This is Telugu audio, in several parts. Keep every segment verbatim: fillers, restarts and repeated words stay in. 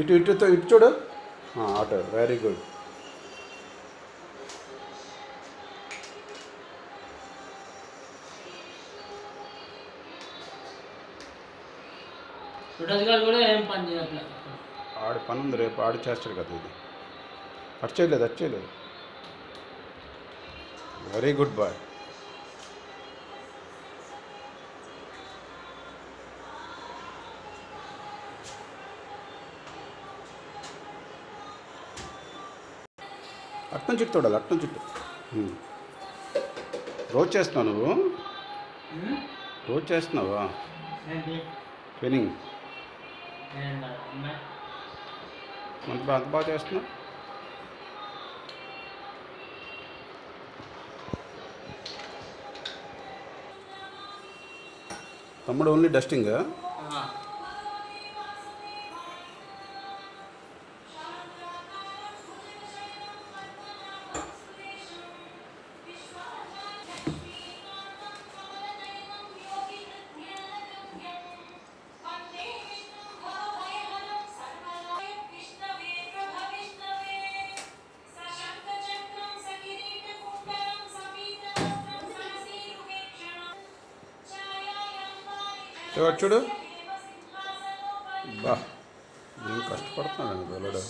ఇటు ఇటుతో ఇటు చూడు. అటు వెరీ గుడ్. ఆడి పని ఉంది, రేపు ఆడి చేస్తాడు కదా. ఇది అటు చేయలేదు, అటు చేయలేదు. Very good bye. అట్టం చుట్టూ చూడాలి, అట్టం చుట్టూ. రోజు చేస్తున్నావు నువ్వు? రోజు చేస్తున్నావా ట్రైనింగ్? అంత బాగా అంత బాగా చేస్తున్నావు. తమ్ముడు ఓన్లీ డస్టింగ్? చూడు బా, నేను కష్టపడుతున్నాను వెళ్ళడు.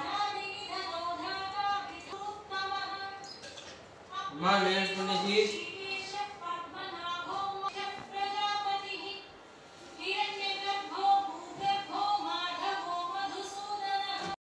Ma, let's finish it.